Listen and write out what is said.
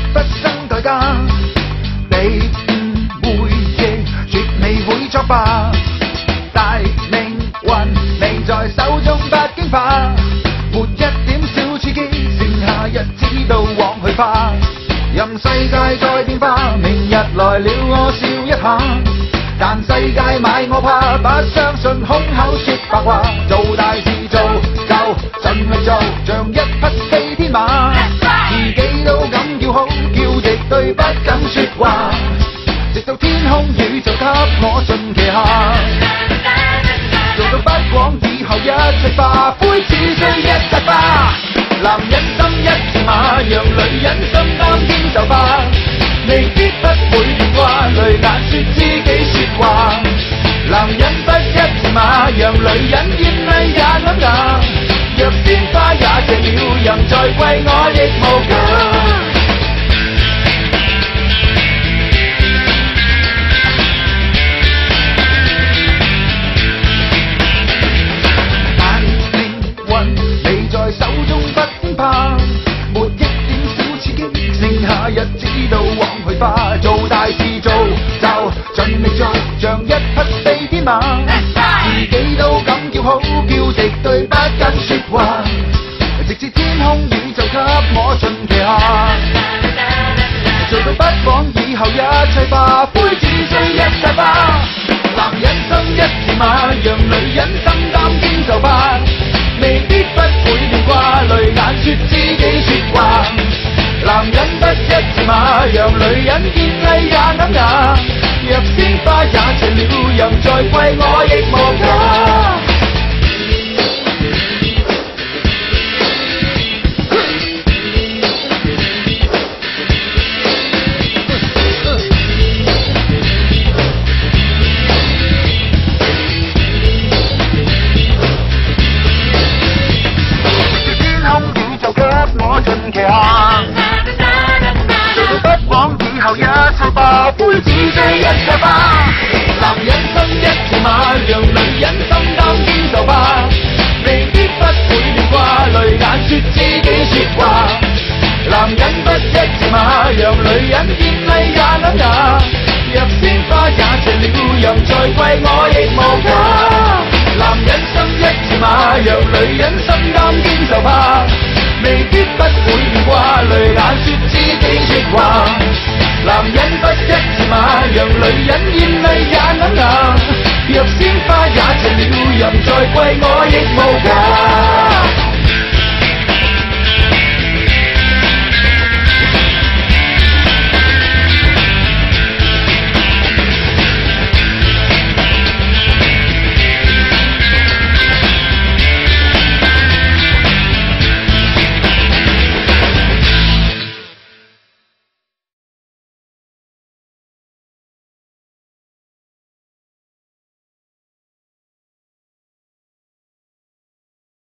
不生代價。你唔會認，絕未會作罷。大命運未在手中不驚怕，沒一點小刺激，剩下日子都往去花。任世界再變化，明日來了我笑一下。但世界買我怕，不相信空口說白話。做大事做就盡力做，像一匹飛天馬。自己都敢叫好，叫敵對不敢說話。直到天空宇宙給我盡旗下，做到不枉以後一切化灰，只需一剎吧。男人心一字馬，讓女人心擔經受吧。未必不會變卦，淚眼說知己說話。男人不一字馬，讓女人豔麗也哽牙。若鮮花也謝了，任再貴我亦無價。手中不驚怕，沒一點小刺激，剩下日子都往去花。做大事做就盡力做，像一匹飛天馬。自己都敢叫好，叫敵對不敢說話。直至天空宇宙給我盡旗下，做到不枉以後一切化灰，只需一剎吧。男人心一字馬，讓女人心擔經受吧。未必不會變卦，淚眼說知己說話。男人不一字馬，讓女人見麗也哽牙。若鮮花也謝了，任再貴我亦無價。我盡旗下，做到不枉以後一切化灰，只需一剎吧。男人心一字馬，讓女人心擔經受吧。未必不會變卦，淚眼說知己說話。男人不一字馬，讓女人見麗也哽牙。若鮮花也謝了，任再貴我亦無價。男人心一字馬，讓女人心擔經受吧。未必不會變卦，淚眼說知己說話。男人不一字馬，讓女人豔麗也哽牙。若鮮花也謝了，任再貴我亦無價。